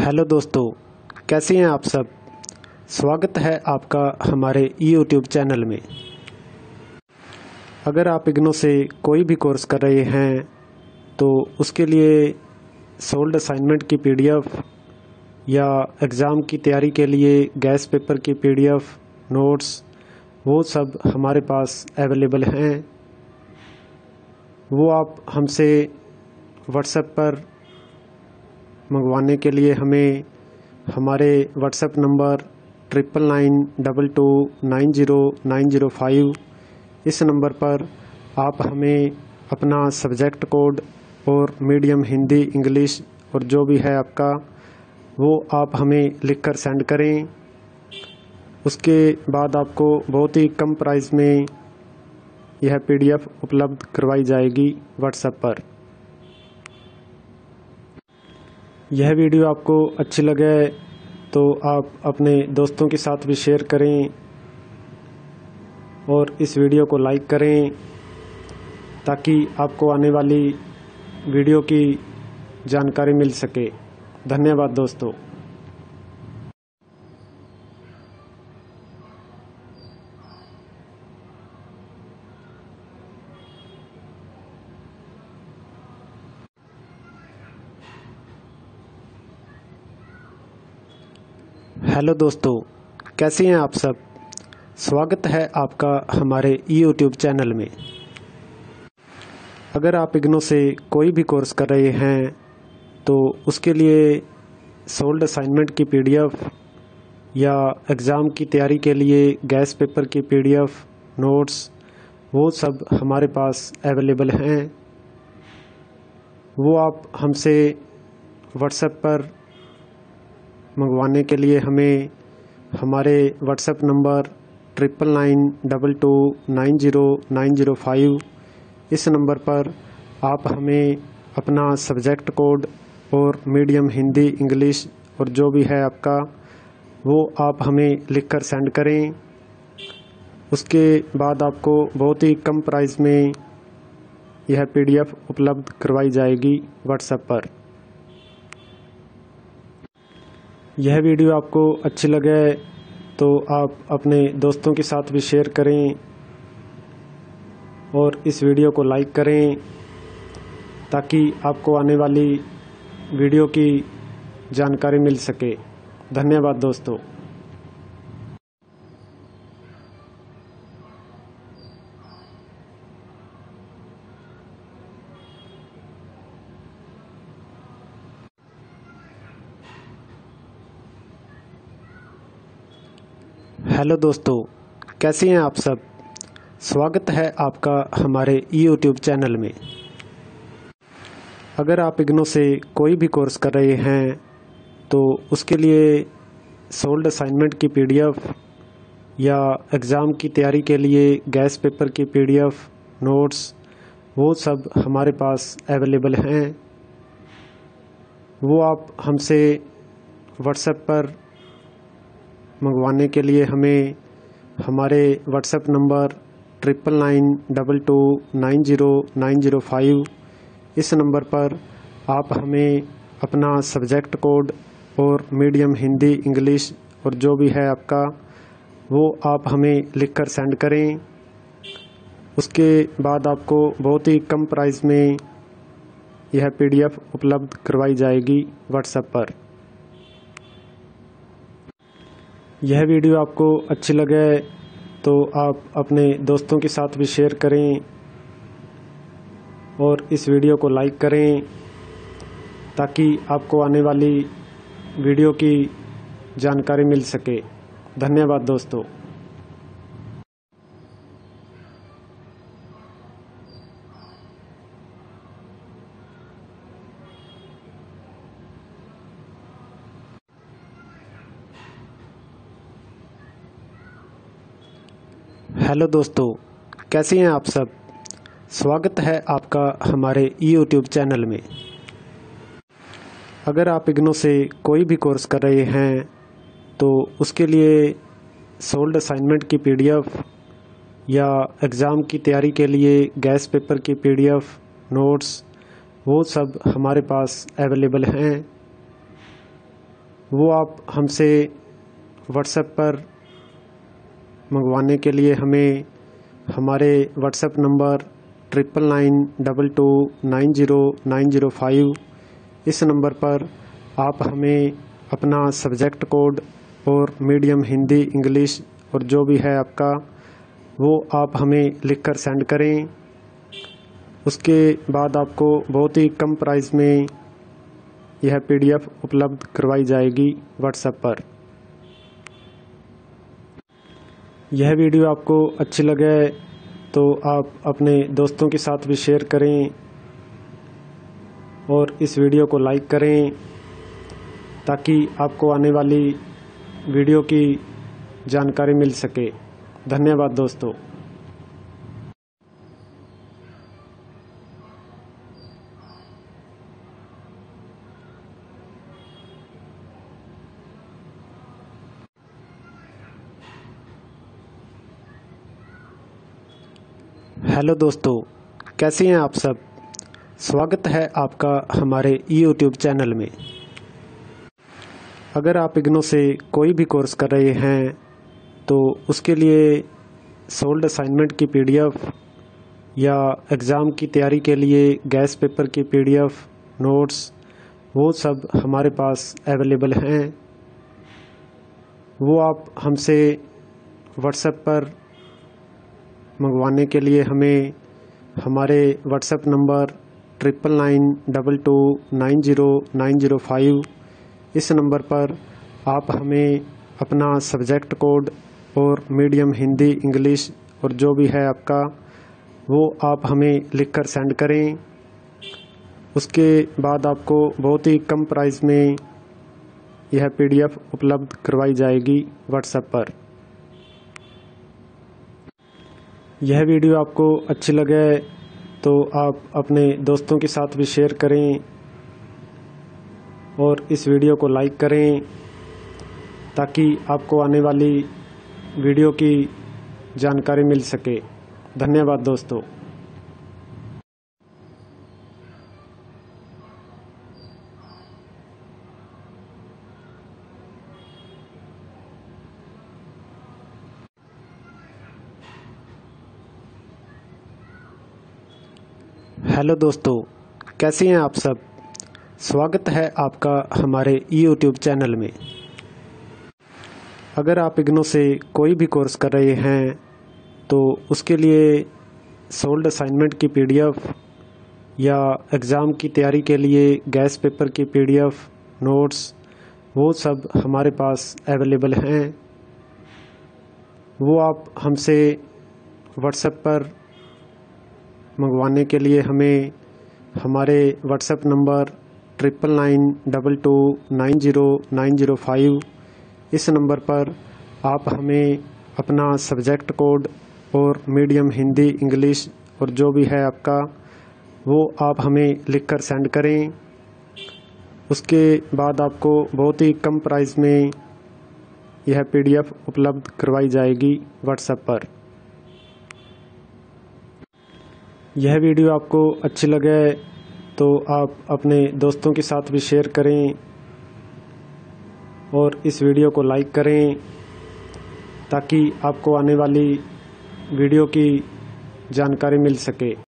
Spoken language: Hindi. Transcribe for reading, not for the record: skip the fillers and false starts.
हेलो दोस्तों, कैसे हैं आप सब। स्वागत है आपका हमारे YouTube चैनल में। अगर आप इग्नो से कोई भी कोर्स कर रहे हैं तो उसके लिए सोल्ड असाइनमेंट की PDF या एग्ज़ाम की तैयारी के लिए गैस पेपर की PDF, नोट्स, वो सब हमारे पास अवेलेबल हैं। वो आप हमसे व्हाट्सएप पर मंगवाने के लिए हमें हमारे व्हाट्सएप नंबर 9992290905 इस नंबर पर आप हमें अपना सब्जेक्ट कोड और मीडियम हिंदी, इंग्लिश और जो भी है आपका वो आप हमें लिखकर सेंड करें। उसके बाद आपको बहुत ही कम प्राइस में यह PDF उपलब्ध करवाई जाएगी व्हाट्सएप पर। यह वीडियो आपको अच्छी लगे तो आप अपने दोस्तों के साथ भी शेयर करें और इस वीडियो को लाइक करें ताकि आपको आने वाली वीडियो की जानकारी मिल सके। धन्यवाद दोस्तों। हेलो दोस्तों, कैसे हैं आप सब। स्वागत है आपका हमारे YouTube चैनल में। अगर आप इग्नो से कोई भी कोर्स कर रहे हैं तो उसके लिए सोल्ड असाइनमेंट की PDF या एग्ज़ाम की तैयारी के लिए गैस पेपर की PDF, नोट्स, वो सब हमारे पास अवेलेबल हैं। वो आप हमसे व्हाट्सएप पर मंगवाने के लिए हमें हमारे व्हाट्सएप नंबर 9992290905 इस नंबर पर आप हमें अपना सब्जेक्ट कोड और मीडियम हिंदी, इंग्लिश और जो भी है आपका वो आप हमें लिखकर सेंड करें। उसके बाद आपको बहुत ही कम प्राइस में यह PDF उपलब्ध करवाई जाएगी व्हाट्सएप पर। यह वीडियो आपको अच्छी लगे तो आप अपने दोस्तों के साथ भी शेयर करें और इस वीडियो को लाइक करें ताकि आपको आने वाली वीडियो की जानकारी मिल सके। धन्यवाद दोस्तों। हेलो दोस्तों, कैसे हैं आप सब। स्वागत है आपका हमारे YouTube चैनल में। अगर आप इग्नो से कोई भी कोर्स कर रहे हैं तो उसके लिए सोल्ड असाइनमेंट की PDF या एग्ज़ाम की तैयारी के लिए गैस पेपर की PDF, नोट्स, वो सब हमारे पास अवेलेबल हैं। वो आप हमसे व्हाट्सएप पर मंगवाने के लिए हमें हमारे व्हाट्सएप नंबर 9992290905 इस नंबर पर आप हमें अपना सब्जेक्ट कोड और मीडियम हिंदी, इंग्लिश और जो भी है आपका वो आप हमें लिखकर सेंड करें। उसके बाद आपको बहुत ही कम प्राइस में यह PDF उपलब्ध करवाई जाएगी व्हाट्सएप पर। यह वीडियो आपको अच्छी लगे तो आप अपने दोस्तों के साथ भी शेयर करें और इस वीडियो को लाइक करें ताकि आपको आने वाली वीडियो की जानकारी मिल सके। धन्यवाद दोस्तों। हेलो दोस्तों, कैसे हैं आप सब। स्वागत है आपका हमारे YouTube चैनल में। अगर आप इग्नो से कोई भी कोर्स कर रहे हैं तो उसके लिए सोल्ड असाइनमेंट की PDF या एग्ज़ाम की तैयारी के लिए गैस पेपर की PDF, नोट्स, वो सब हमारे पास अवेलेबल हैं। वो आप हमसे व्हाट्सएप पर मंगवाने के लिए हमें हमारे व्हाट्सएप नंबर 9992290905 इस नंबर पर आप हमें अपना सब्जेक्ट कोड और मीडियम हिंदी इंग्लिश और जो भी है आपका वो आप हमें लिखकर सेंड करें। उसके बाद आपको बहुत ही कम प्राइस में यह PDF उपलब्ध करवाई जाएगी व्हाट्सएप पर। यह वीडियो आपको अच्छी लगे तो आप अपने दोस्तों के साथ भी शेयर करें और इस वीडियो को लाइक करें ताकि आपको आने वाली वीडियो की जानकारी मिल सके। धन्यवाद दोस्तों। हेलो दोस्तों, कैसे हैं आप सब। स्वागत है आपका हमारे YouTube चैनल में। अगर आप इग्नो से कोई भी कोर्स कर रहे हैं तो उसके लिए सोल्ड असाइनमेंट की PDF या एग्ज़ाम की तैयारी के लिए गैस पेपर की PDF नोट्स वो सब हमारे पास अवेलेबल हैं। वो आप हमसे व्हाट्सएप पर मंगवाने के लिए हमें हमारे व्हाट्सएप नंबर 9992290905 इस नंबर पर आप हमें अपना सब्जेक्ट कोड और मीडियम हिंदी इंग्लिश और जो भी है आपका वो आप हमें लिखकर सेंड करें। उसके बाद आपको बहुत ही कम प्राइस में यह PDF उपलब्ध करवाई जाएगी व्हाट्सएप पर। यह वीडियो आपको अच्छी लगे तो आप अपने दोस्तों के साथ भी शेयर करें और इस वीडियो को लाइक करें ताकि आपको आने वाली वीडियो की जानकारी मिल सके। धन्यवाद दोस्तों। हेलो दोस्तों, कैसे हैं आप सब। स्वागत है आपका हमारे YouTube चैनल में। अगर आप इग्नो से कोई भी कोर्स कर रहे हैं तो उसके लिए सोल्ड असाइनमेंट की PDF या एग्ज़ाम की तैयारी के लिए गैस पेपर की PDF नोट्स वो सब हमारे पास अवेलेबल हैं। वो आप हमसे व्हाट्सएप पर मंगवाने के लिए हमें हमारे व्हाट्सएप नंबर 9992290905 इस नंबर पर आप हमें अपना सब्जेक्ट कोड और मीडियम हिंदी इंग्लिश और जो भी है आपका वो आप हमें लिखकर सेंड करें। उसके बाद आपको बहुत ही कम प्राइस में यह PDF उपलब्ध करवाई जाएगी व्हाट्सएप पर। यह वीडियो आपको अच्छी लगे तो आप अपने दोस्तों के साथ भी शेयर करें और इस वीडियो को लाइक करें ताकि आपको आने वाली वीडियो की जानकारी मिल सके।